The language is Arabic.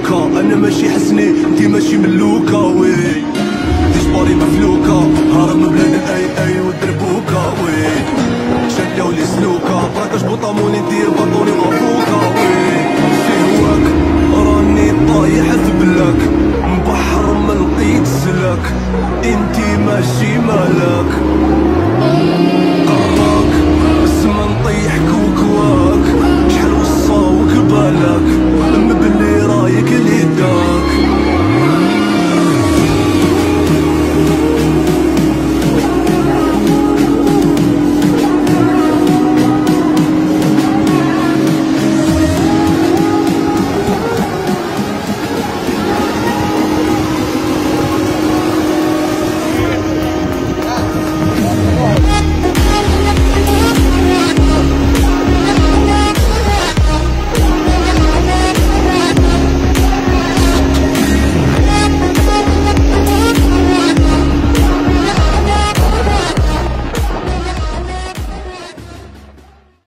ملوكة، انا ماشي حسني انتي ماشي ملوكة. وي ديسباري مفلوكة، هرب من بلاد الاي والدربوكة. وي شداو لي سلوكة، براكاش بوطامون ندير